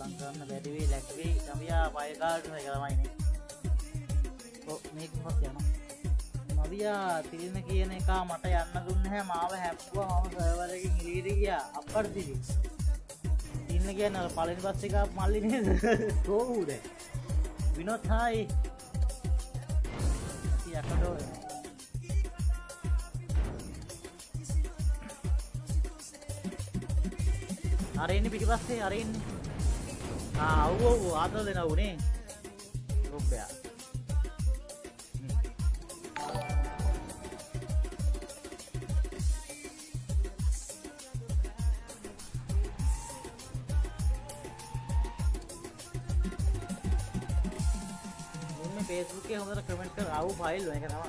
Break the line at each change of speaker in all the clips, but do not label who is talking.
කරන්න බැරි වෙයි ලැක්වි නවියා පය කාඩ් එක ළමයිනේ. ඔව් මේක මොකක්ද යනවා. නවියා තිරින කියන එක මට යන්න දුන්නේ නැහැ මාව හැප්පුවා මම සර්වර් එකකින් එළියට ගියා අප්පඩ් දිවි. තිරින කියන්නේ පළවෙනි බස් එක මල්ලි නේද? කොහොමද? විනෝත් හායි. යකඩෝ අර ඉන්නේ පිටිපස්සේ අර ඉන්නේ. ඔව් ආතල් දෙනා උනේ. රොබ්බයා. මේ Facebook එකේ හොඳට කමෙන්ට් කර ආව ෆයිල් එක තමයි.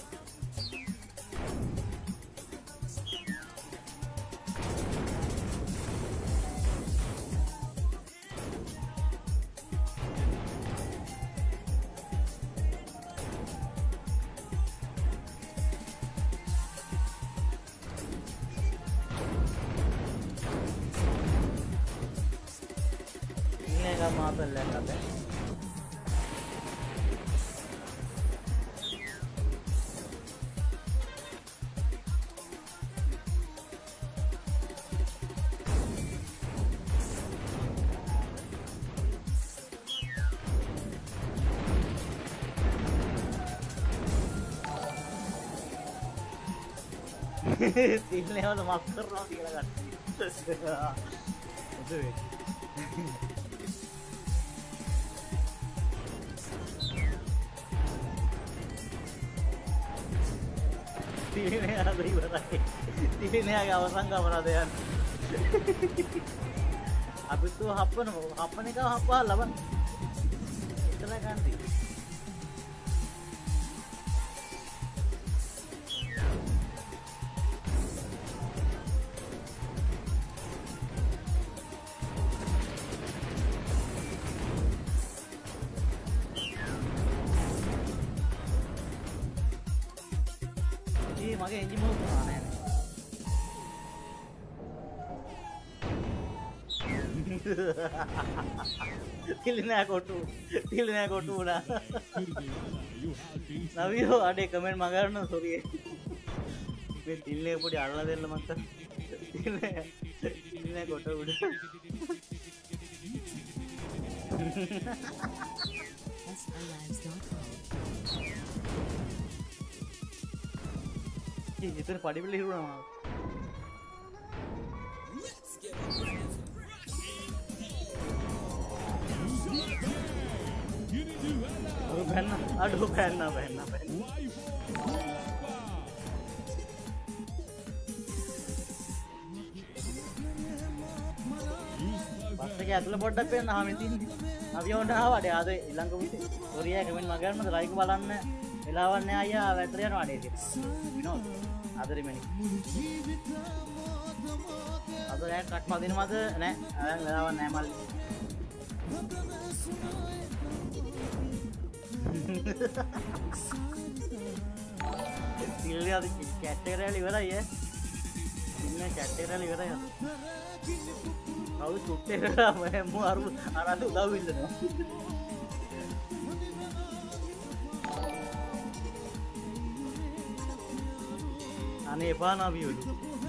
තිල්නේවල මක් කරනවා කියලා ගන්න. තිල්නේ අර ඉවරයි. තිල්නේගේ අවසන් ගමනද යන්නේ. අපි තු හප්පන එක හප්පා ලබන. එතන ගන්නදී. මගේ එන්ජින් මොකද නෑ තිල්නෑ කොටු උනා නවියෝ අඩේ කමෙන්ට් මගන්න සොරි මේ තිල්නේ පොඩි අල්ලලා දෙන්න මන්ට තිල්නෑ කොටු උඩ इतने पार्टी पे लिख रहा हूँ पहनना अडो पहनना बस क्या अगले बॉर्डर पे ना हमें तीन अब ये उन्हें हवा दे आधे इलाके में और ये कमेंट मगर में लाइक वाला ने इलावन्ने आया वेटरियन वाले थे विनोद आदरी में आदर यार कट मार दिन मात्र ने इलावन्ने माल तिल्ले आदि कैटेगरी वाला ये इनमें कैटेगरी वाला है आउ छुट्टे वाला मैं मुआरू आराधु दावी लेना अने पाना भी होलू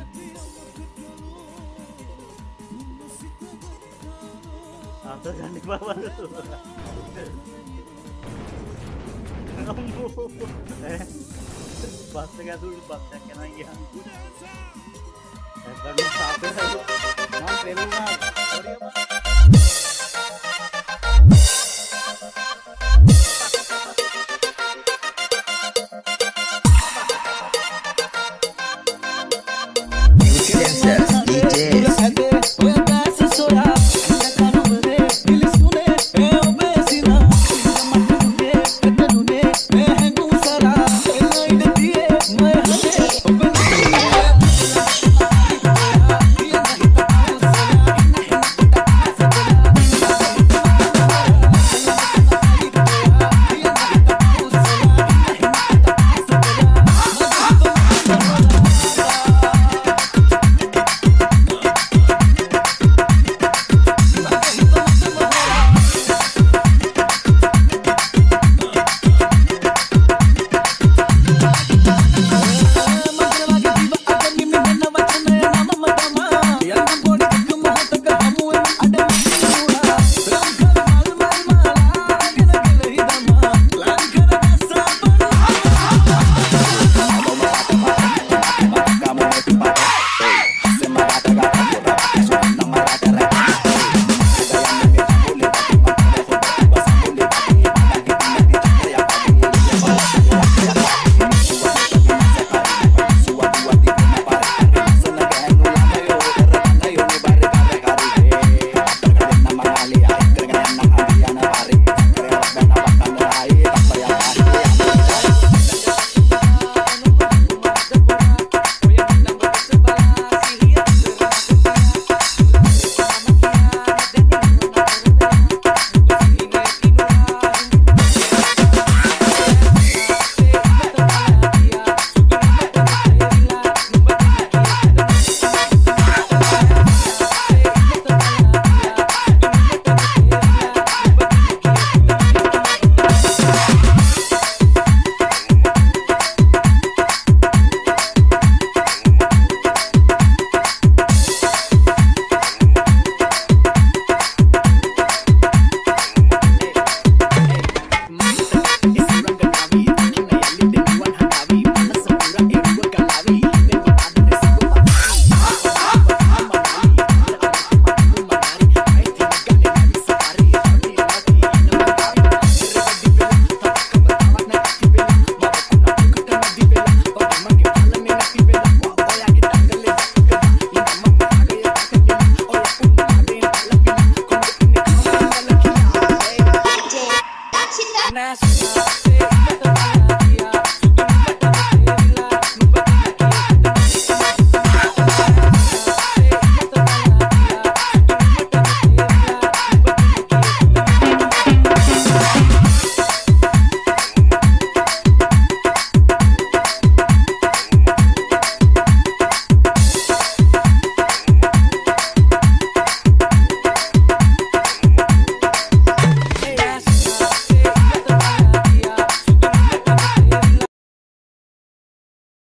आप तो जाने बाबा बस क्या दूर बस क्या ना ये करना साफ है ना पेलूंगा